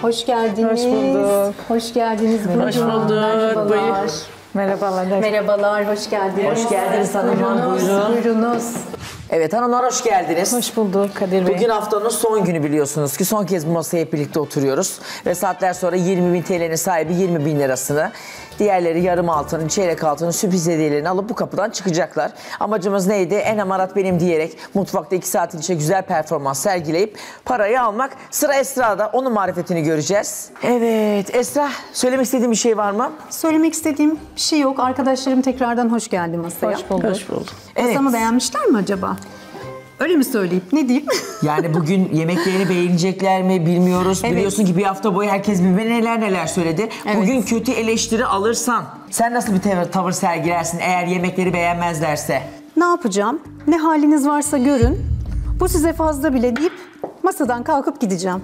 Hoş geldiniz. Hoş bulduk. Hoş geldiniz. Hoş bulduk. Merhabalar. Merhabalar. Merhabalar, hoş geldiniz. Hoş geldiniz hanımlar, buyurun. Buyurunuz. Evet hanımlar hoş geldiniz. Hoş bulduk Kadir Bey. Bugün haftanın son günü biliyorsunuz ki son kez bu masaya hep birlikte oturuyoruz. Ve saatler sonra 20.000 TL'nin sahibi 20.000 lirasını, diğerleri yarım altının, çeyrek altının sürpriz hediyelerini alıp bu kapıdan çıkacaklar. Amacımız neydi? En amarat benim diyerek mutfakta 2 saat içinde güzel performans sergileyip parayı almak. Sıra Esra'da, onun marifetini göreceğiz. Evet Esra, söylemek istediğin bir şey var mı? Söylemek istediğim bir şey yok. Arkadaşlarım tekrardan hoş geldi masaya. Hoş bulduk. Hoş bulduk. Masamı beğenmişler mi acaba? Öyle mi söyleyip ne diyeyim? Yani bugün yemeklerini beğenecekler mi bilmiyoruz. Evet. Biliyorsun ki bir hafta boyu herkes birbirine neler söyledi. Evet. Bugün kötü eleştiri alırsan sen nasıl bir tavır sergilersin eğer yemekleri beğenmezlerse? Ne yapacağım? Ne haliniz varsa görün. Bu size fazla bile deyip masadan kalkıp gideceğim.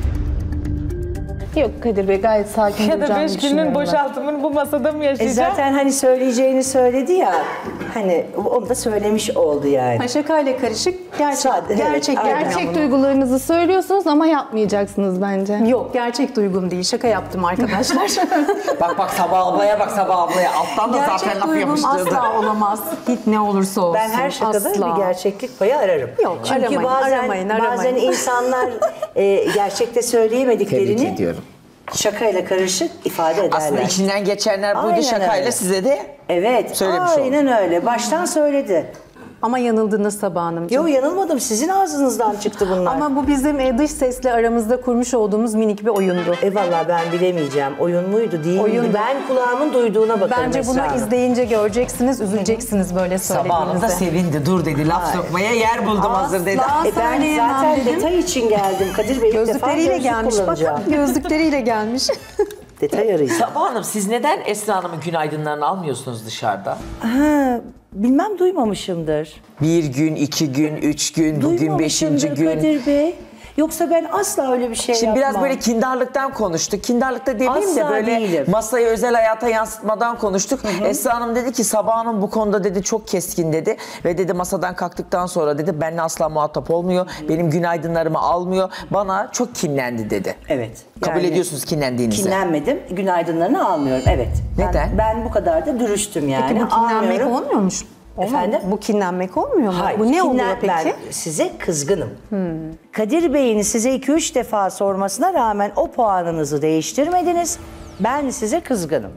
Yok Kadir Bey, gayet sakin Ya da duracağını 5 günün düşünüyorum ben. boşaltımını bu masada mı yaşayacağım? Zaten hani söyleyeceğini söyledi ya, hani onu da söylemiş oldu yani. Şakayla karışık gerçek, Sade, evet, gerçek, aynen. Gerçek duygularınızı söylüyorsunuz ama yapmayacaksınız bence. Yok, gerçek duygum değil. Şaka yaptım arkadaşlar. Bak Sabah ablaya bak Sabah ablaya. Alttan da zaten Gerçek laf duygum yapıştırdı. asla olamaz. Hiç ne olursa olsun. Ben her şakada asla. bir gerçeklik payı ararım. Yok, Çünkü aramayın, bazen aramayın. insanlar gerçekte Tebrik söyleyemediklerini ediyorum. şakayla karışık ifade ederler. Aslında içinden geçenler buydu, Aynen şakayla öyle. size de Evet, söylemiş oldu. aynen öyle. Baştan söyledi. Ama yanıldınız Sabah Hanımcığım. Yo, yanılmadım, sizin ağzınızdan çıktı bunlar. Ama bu bizim dış sesle aramızda kurmuş olduğumuz minik bir oyundu. Vallahi ben bilemeyeceğim. Oyun muydu değil miydi? Oyundu. Ben kulağımın duyduğuna bakarım Bence Esra bunu Hanım. izleyince göreceksiniz, üzüleceksiniz böyle Sabah Hanım da söylediğinizde. sevindi. Dur dedi, laf sokmaya yer buldum hazır dedi. Asla. Ben Söyleyemem zaten dedim. detay için geldim. Kadir Bey ilk defa Gözlükleriyle gözlük gelmiş. kullanacağım. Bakın gözlükleriyle gelmiş. Detay arayacağım. Sabah Hanım siz neden Esra Hanım'ın günaydınlarını almıyorsunuz dışarıda? Ha, bilmem, duymamışımdır. 1 gün, 2 gün, 3 gün, bugün 5. Duymamışımdır gün. Kadir Bey. Yoksa ben asla öyle bir şey Şimdi yapmam. biraz böyle kindarlıktan konuştuk. Kindarlıkta demeyeyim de Asla böyle değilim. masayı özel hayata yansıtmadan konuştuk. Esra Hanım dedi ki Sabah Hanım bu konuda dedi çok keskin dedi. Ve dedi masadan kalktıktan sonra dedi benimle asla muhatap olmuyor. Benim günaydınlarımı almıyor. Bana çok kinlendi dedi. Evet. Kabul yani ediyorsunuz kinlendiğinizi. Kinlenmedim. Günaydınlarını almıyorum. Evet. Neden? Ben bu kadar da dürüstüm yani. Peki bu kinlenmek Almıyorum. olmuyormuş. Efendim? Bu kinlenmek olmuyor mu? Hayır. Bu ne oluyor peki? Ben size kızgınım. Kadir Bey'in size 2-3 defa sormasına rağmen o puanınızı değiştirmediniz. Ben size kızgınım.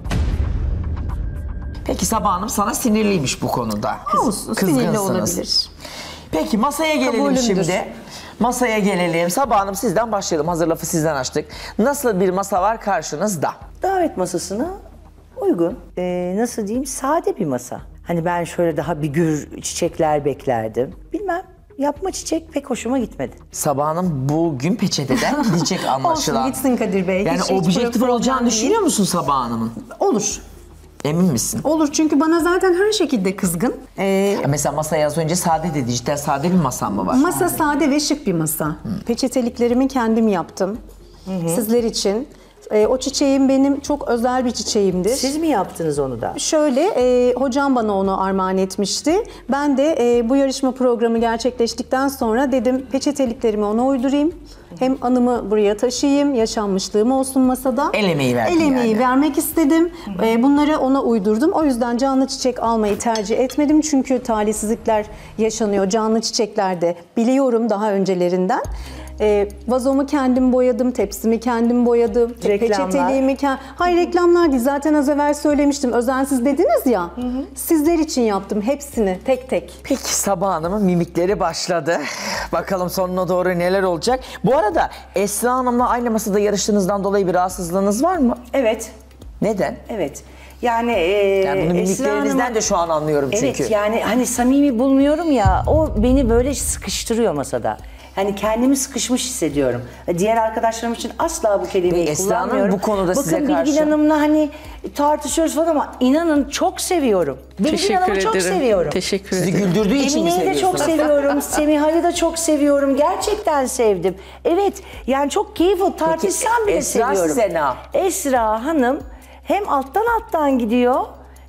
Peki Sabah Hanım sana sinirliymiş bu konuda. Olsun, sinirli Kızgınsınız. olabilir. Peki masaya gelelim Kabulümdür. şimdi. Masaya gelelim. Sabah Hanım sizden başlayalım. Hazır lafı sizden açtık. Nasıl bir masa var karşınızda? Davet masasına uygun, nasıl diyeyim, sade bir masa. Hani ben şöyle daha bir gür çiçekler beklerdim. Bilmem, yapma çiçek pek hoşuma gitmedi. Sabah Hanım bugün peçeteden gidecek anlaşılan. Olsun gitsin Kadir Bey. Yani Hiç objektif problem olacağını değil. düşünüyor musun Sabah Hanım'ın? Olur. Emin misin? Olur çünkü bana zaten her şekilde kızgın. Mesela masaya az önce sade dedi. Cidden sade bir masam mı var? Masa sade ve şık bir masa. Peçeteliklerimi kendim yaptım. Sizler için. O çiçeğim benim çok özel bir çiçeğimdir. Siz mi yaptınız onu da? Şöyle, hocam bana onu armağan etmişti. Ben de bu yarışma programı gerçekleştikten sonra dedim peçeteliklerimi ona uydurayım. Hem anımı buraya taşıyayım, yaşanmışlığım olsun masada. El emeği verdin El emeği yani. vermek istedim. Bunları ona uydurdum. O yüzden canlı çiçek almayı tercih etmedim. Çünkü talihsizlikler yaşanıyor canlı çiçeklerde. Biliyorum daha öncelerinden. Vazomu kendim boyadım, tepsimi kendim boyadım, Reklamlar. peçeteliğimi Hayır, reklamlar değil. Zaten az evvel söylemiştim. Özensiz dediniz ya. Sizler için yaptım hepsini tek tek. Peki Sabah Hanım'ın mimikleri başladı. Bakalım sonuna doğru neler olacak. Bu arada Esra Hanım'la aynı masada yarıştığınızdan dolayı bir rahatsızlığınız var mı? Evet, Neden? evet. Yani, Yani bunu Esra mimiklerinizden Hanım'a- de şu an anlıyorum çünkü. Evet, yani hani samimi bulmuyorum ya, o beni böyle sıkıştırıyor masada. Hani kendimi sıkışmış hissediyorum. Diğer arkadaşlarım için asla bu kelimeyi Ve Esra Hanım kullanmıyorum. bu konuda Bakın, size Bilgin karşı- Hanım'la hani tartışıyoruz falan ama inanın çok seviyorum. Bilgin Hanım'ı çok seviyorum. Teşekkür Sizi ederim. güldürdüğü için mi Emine'yi de çok seviyorsunuz? seviyorum. Semiha'yı da çok seviyorum. Gerçekten sevdim. Evet, yani çok keyifli. Tartışsam bile Esra seviyorum. size ne? Esra Hanım hem alttan gidiyor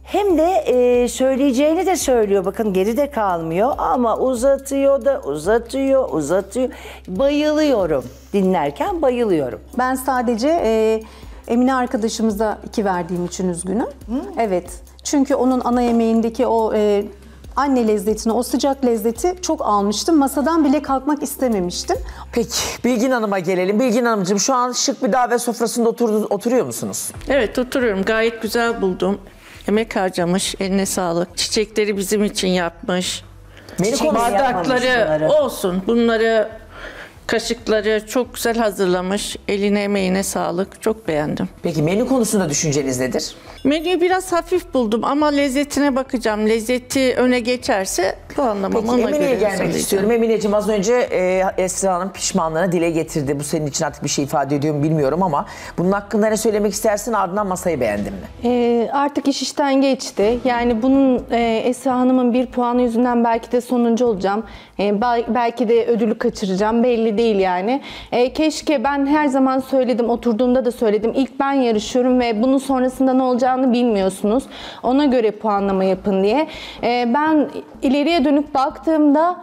Hem de söyleyeceğini de söylüyor. Bakın geride kalmıyor ama uzatıyor da uzatıyor. Bayılıyorum. Dinlerken bayılıyorum. Ben sadece Emine arkadaşımıza 2 verdiğim için üzgünüm. Evet. Çünkü onun ana yemeğindeki o anne lezzetini, o sıcak lezzeti çok almıştım. Masadan bile kalkmak istememiştim. Peki Bilgin Hanım'a gelelim. Bilgin Hanımcığım şu an şık bir davet sofrasında oturuyor musunuz? Evet oturuyorum. Gayet güzel buldum. Emek harcamış. Eline sağlık. Çiçekleri bizim için yapmış. Menü konusu Bardakları olsun. Bunları, kaşıkları çok güzel hazırlamış. Eline emeğine sağlık. Çok beğendim. Peki menü konusunda düşünceniz nedir? Menüyü biraz hafif buldum ama lezzetine bakacağım. Lezzeti öne geçerse puanlamam Peki ona Emine'ye göre gelmek hazırlayacağım. istiyorum. Emineciğim az önce Esra Hanım pişmanlığını dile getirdi. Bu senin için artık bir şey ifade ediyor mu bilmiyorum ama bunun hakkında ne söylemek istersin, ardından masayı beğendin mi? Artık iş işten geçti. Yani bunun Esra Hanım'ın 1 puanı yüzünden belki de sonuncu olacağım. Belki de ödülü kaçıracağım. Belli değil yani. Keşke, ben her zaman söyledim, oturduğumda da söyledim. İlk ben yarışıyorum ve bunun sonrasında ne olacağını bilmiyorsunuz. Ona göre puanlama yapın diye. Ben ileriye dönüp baktığımda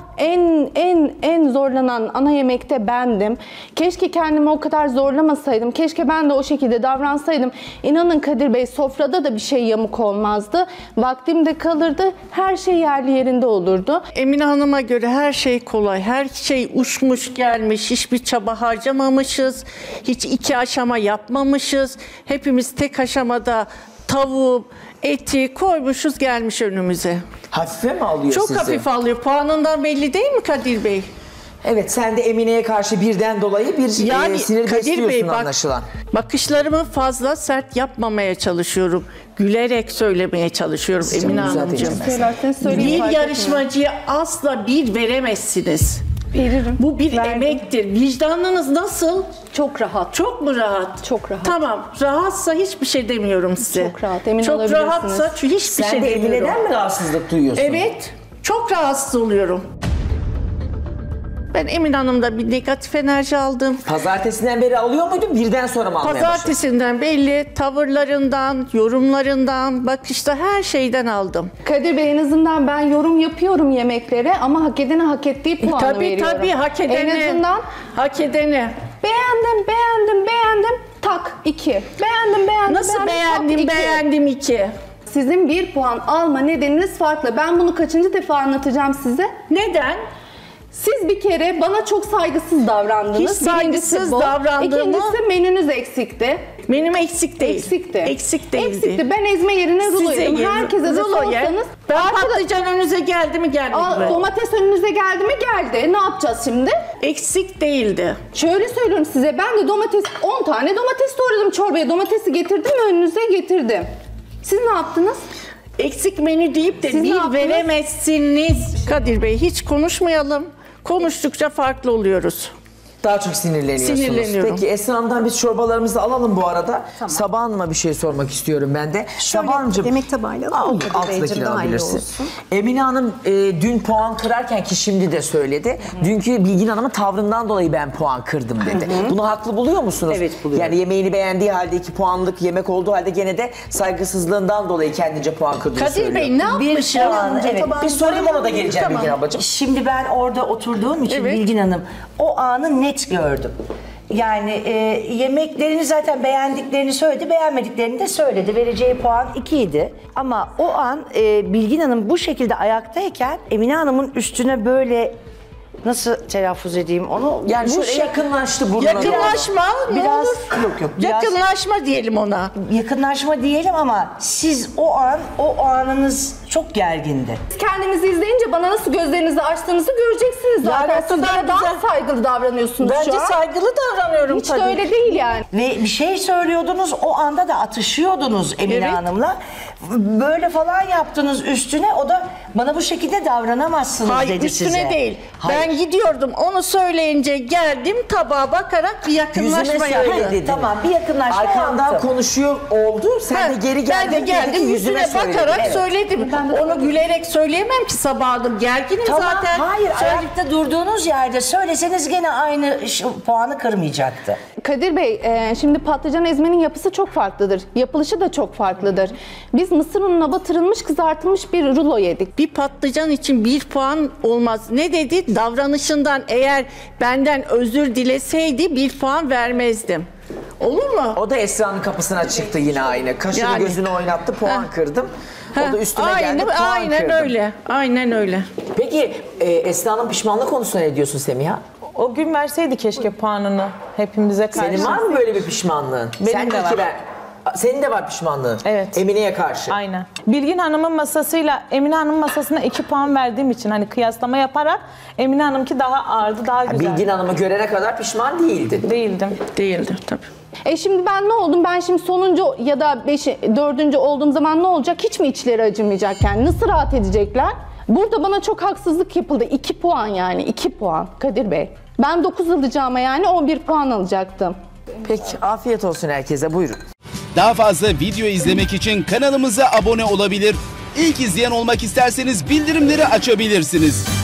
en zorlanan ana yemekte bendim. Keşke kendimi o kadar zorlamasaydım. Keşke ben de o şekilde davransaydım. İnanın Kadir Bey, sofrada da bir şey yamuk olmazdı. Vaktim de kalırdı. Her şey yerli yerinde olurdu. Emine Hanım'a göre her şey kolay. Her şey uçmuş gelmiş. Hiçbir çaba harcamamışız. Hiç 2 aşama yapmamışız. Hepimiz tek aşamada tavuğu, eti koymuşuz, gelmiş önümüze. Hafife mi alıyor Çok sizi? hafif alıyor. Puanından belli değil mi Kadir Bey? Evet, sen de Emine'ye karşı birden dolayı bir sinir besliyorsun anlaşılan. Bakışlarımı fazla sert yapmamaya çalışıyorum. Gülerek söylemeye çalışıyorum Emine güzel Hanımcığım. tecrübe. Söylerseniz söyleyin, Bir fark yarışmacıya asla 1 veremezsiniz. Veririm. Bu bir Verdim. emektir. Vicdanınız nasıl? Çok rahat. Çok mu rahat? Çok rahat. Tamam. Rahatsa hiçbir şey demiyorum size. Çok rahat, emin Çok olabilirsiniz. rahatsa hiçbir Sen şey de demiyorum. Emine'den mi rahatsızlık duyuyorsun? Evet. Çok rahatsız oluyorum. Ben Emine Hanım'da bir negatif enerji aldım. Pazartesinden beri alıyor muydun? Birden sonra mı almaya başladın? Pazartesinden belli, tavırlarından, yorumlarından, bakışta her şeyden aldım. Kadir Bey, en azından ben yorum yapıyorum yemeklere ama hak edene hak ettiği puanı Tabii veriyorum. tabii, hak edeni. En azından hak edeni. beğendim, tak 2. Beğendim, Nasıl beğendim, tak 2. beğendim 2. Sizin 1 puan alma nedeniniz farklı. Ben bunu kaçıncı defa anlatacağım size? Neden? Siz bir kere bana çok saygısız davrandınız. Hiç saygısız Birincisi bu. davrandığımı- İkincisi menünüz eksikti. Benim eksik değil. Eksikti. Eksik değildi. Eksikti. Ben ezme yerine rulo Size yedim. yedim. Herkese de Rulo ye. sorsanız. Ben patlıcan önünüze geldi mi gelmedi mi? Domates önünüze geldi mi? Geldi. Ne yapacağız şimdi? Eksik değildi. Şöyle söylüyorum size. Ben de 10 tane domates doğradım çorbaya. Domatesi getirdim mi önünüze getirdim. Siz ne yaptınız? Eksik menü deyip de Siz ne bir yaptınız? veremezsiniz. Kadir Bey, hiç konuşmayalım. Konuştukça farklı oluyoruz. Daha çok sinirleniyorsunuz. Sinirleniyorum. Peki Esra Hanım'dan biz çorbalarımızı alalım bu arada. Sabah Hanım'a bir şey sormak istiyorum ben de. Şöyle Sabah Hanımcığım, yemek tabağıyla alalım Kadir altındakini Beyciğim, daha iyi alabilirsin. olsun. Emine Hanım dün puan kırarken ki şimdi de söyledi. Dünkü Bilgin Hanım'ın tavrından dolayı ben puan kırdım dedi. Bunu haklı buluyor musunuz? Evet, buluyorum. Yani yemeğini beğendiği halde 2 puanlık yemek olduğu halde gene de saygısızlığından dolayı kendince puan kırdığını Kadir söylüyor. Bey, ne yapmışım? puan, evet. Bir sorayım, ona da geleceğim Tamam. Bilgin ablacığım. Şimdi ben orada oturduğum için Evet. Bilgin Hanım o anı net gördüm. Yani yemeklerini zaten beğendiklerini söyledi, beğenmediklerini de söyledi. Vereceği puan 2 idi. Ama o an Bilgin Hanım bu şekilde ayaktayken Emine Hanım'ın üstüne böyle nasıl telaffuz edeyim onu? Yani bu şöyle yakınlaştı burnuna. Yakınlaşma ne Biraz olur? yok biraz Yakınlaşma diyelim ona. yakınlaşma diyelim ama siz o anınız çok gergindi. Kendinizi izleyince bana nasıl gözlerinizi açtığınızı göreceksiniz zaten. Yani o Siz kadar bana daha güzel- saygılı davranıyorsunuz Bence şu an. saygılı davranıyorum Hiç tabii. de öyle değil yani. Ve bir şey söylüyordunuz, o anda da atışıyordunuz Emine Evet. Hanım'la. Böyle falan yaptınız üstüne, o da bana bu şekilde davranamazsınız Hayır, dedi üstüne size. değil. Hayır. Ben gidiyordum, onu söyleyince geldim, tabağa bakarak bir yakınlaşma Yüzüme yaptım. söyledi. Tamam, bir yakınlaşma Arkandan yaptım. konuşuyor oldu. Sen de geri geldin. Ben de geldim, dedi ki yüzüne söyledin. bakarak Evet. söyledim. Onu gülerek söyleyemem ki sabahım. Gerginim Tamam, zaten. hayır, Söyle- ayakta durduğunuz yerde söyleseniz gene aynı puanı kırmayacaktı. Kadir Bey, şimdi patlıcan ezmenin yapısı çok farklıdır. Yapılışı da çok farklıdır. Biz mısır ununa batırılmış, kızartılmış bir rulo yedik. Bir patlıcan için 1 puan olmaz. Ne dedi? Davranışından eğer benden özür dileseydi 1 puan vermezdim. Olur mu? O da Esra'nın kapısına çıktı yine aynı. Kaşını Yani. gözünü oynattı, puan kırdım. O da üstüme geldi, puan aynen kırdım. öyle. Aynen öyle. Peki Esra'nın pişmanlık konusunda ne diyorsun Semiha? O gün verseydi keşke puanını hepimize karşı. Senin var mı böyle bir pişmanlığın? Benim Sen de iyi ki var. Senin de var pişmanlığın. Evet. Emine'ye karşı. Aynen. Bilgin Hanım'ın masasıyla Emine Hanım'ın masasına 2 puan verdiğim için hani kıyaslama yaparak Emine Hanım'ınki daha ağırdı, daha güzel. Bilgin Hanım'ı görene kadar pişman değildin. Değildim. Değildi tabii. Şimdi ben ne oldum? Ben şimdi sonuncu ya da 4. olduğum zaman ne olacak? Hiç mi içleri acımayacak yani? Nasıl rahat edecekler? Burada bana çok haksızlık yapıldı. 2 puan yani. 2 puan Kadir Bey. Ben 9 alacağıma yani 11 puan alacaktım. Peki afiyet olsun herkese, buyurun. Daha fazla video izlemek için kanalımıza abone olabilir. İlk izleyen olmak isterseniz bildirimleri açabilirsiniz.